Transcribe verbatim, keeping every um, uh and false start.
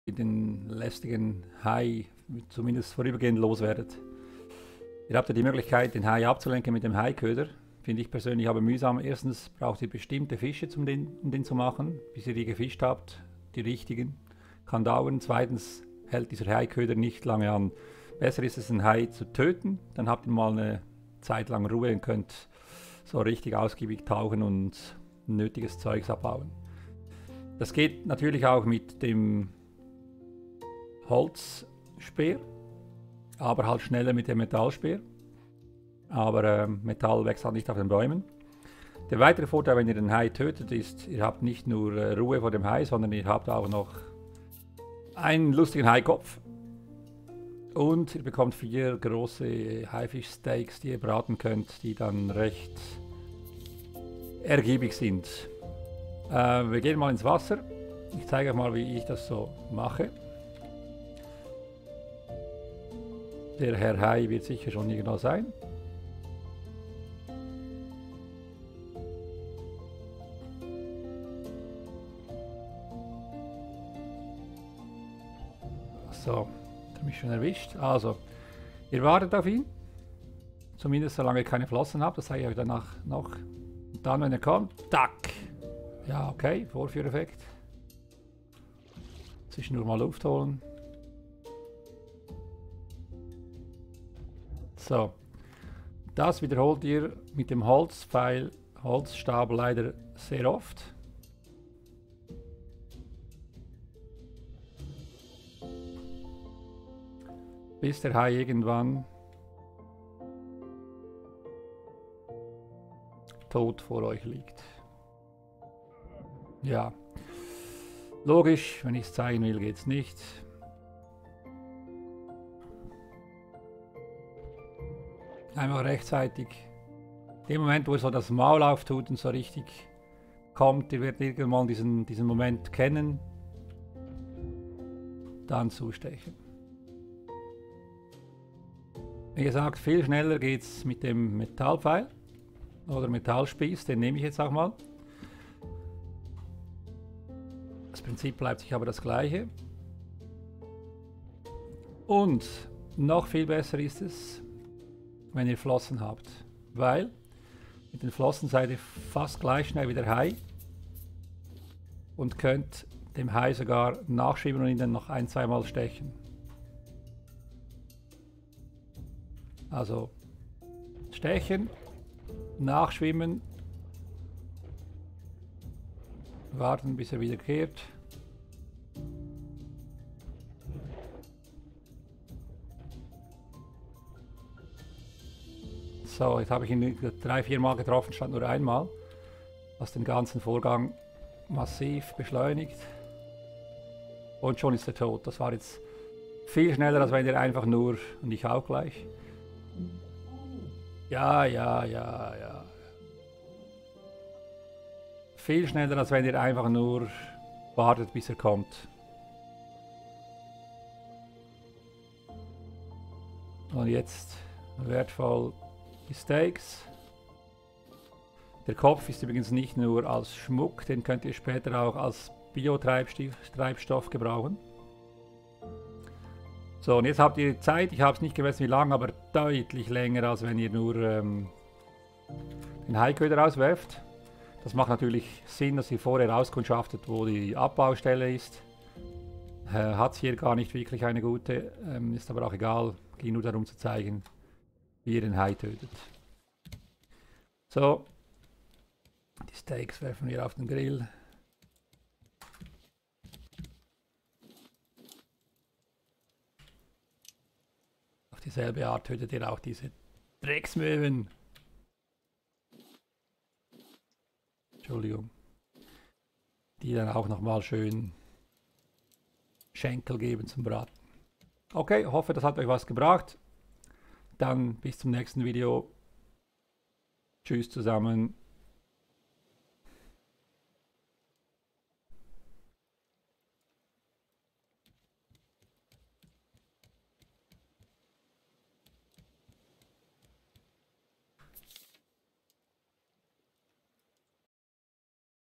den lästigen Hai zumindest vorübergehend loswerdet. Ihr habt ja die Möglichkeit, den Hai abzulenken mit dem Haiköder. Finde ich persönlich aber mühsam. Erstens braucht ihr bestimmte Fische, um den, um den zu machen, bis ihr die gefischt habt, die richtigen. Kann dauern. Zweitens hält dieser Haiköder nicht lange an. Besser ist es, einen Hai zu töten, dann habt ihr mal eine Zeit lang Ruhe und könnt so richtig ausgiebig tauchen und nötiges Zeugs abbauen. Das geht natürlich auch mit dem Holzspeer, aber halt schneller mit dem Metallspeer. Aber äh, Metall wächst halt nicht auf den Bäumen. Der weitere Vorteil, wenn ihr den Hai tötet, ist, ihr habt nicht nur äh, Ruhe vor dem Hai, sondern ihr habt auch noch einen lustigen Haikopf. Und ihr bekommt vier große Haifischsteaks, die ihr braten könnt, die dann recht ergiebig sind. Äh, wir gehen mal ins Wasser. Ich zeige euch mal, wie ich das so mache. Der Herr Hai wird sicher schon irgendwo sein. So, hat mich schon erwischt. Also, ihr wartet auf ihn. Zumindest solange ihr keine Flossen habt, das zeige ich euch danach noch. Und dann, wenn er kommt, tack. Ja, okay, Vorführeffekt. Zwischendurch mal Luft holen. So, das wiederholt ihr mit dem Holzpfeil, Holzstab leider sehr oft. Bis der Hai irgendwann tot vor euch liegt. Ja, logisch, wenn ich es zeigen will, geht es nicht. Einmal rechtzeitig. In dem Moment, wo er so das Maul auftut und so richtig kommt, ihr werdet irgendwann diesen, diesen Moment kennen, dann zustechen. Wie gesagt, viel schneller geht es mit dem Metallpfeil oder Metallspieß, den nehme ich jetzt auch mal. Das Prinzip bleibt sich aber das gleiche. Und noch viel besser ist es, wenn ihr Flossen habt, weil mit den Flossen seid ihr fast gleich schnell wie der Hai und könnt dem Hai sogar nachschieben und ihn dann noch ein, zweimal stechen. Also stechen, nachschwimmen, warten bis er wieder kehrt. So, jetzt habe ich ihn drei, vier Mal getroffen, statt nur einmal, was den ganzen Vorgang massiv beschleunigt. Und schon ist er tot. Das war jetzt viel schneller, als wenn er einfach nur, und ich auch gleich. Ja, ja, ja, ja. Viel schneller, als wenn ihr einfach nur wartet, bis er kommt. Und jetzt wertvoll die Steaks. Der Kopf ist übrigens nicht nur als Schmuck, den könnt ihr später auch als Biotreibstoff gebrauchen. So, und jetzt habt ihr Zeit, ich habe es nicht gemessen wie lang, aber deutlich länger, als wenn ihr nur ähm, den Haiköder auswerft. Das macht natürlich Sinn, dass ihr vorher auskundschaftet, wo die Abbaustelle ist. Äh, hat es hier gar nicht wirklich eine gute, ähm, ist aber auch egal, ging nur darum zu zeigen, wie ihr den Hai tötet. So, die Steaks werfen wir auf den Grill. Auf dieselbe Art tötet ihr auch diese Drecksmöwen. Entschuldigung. Die dann auch nochmal schön Schenkel geben zum Braten. Okay, hoffe, das hat euch was gebracht. Dann bis zum nächsten Video. Tschüss zusammen.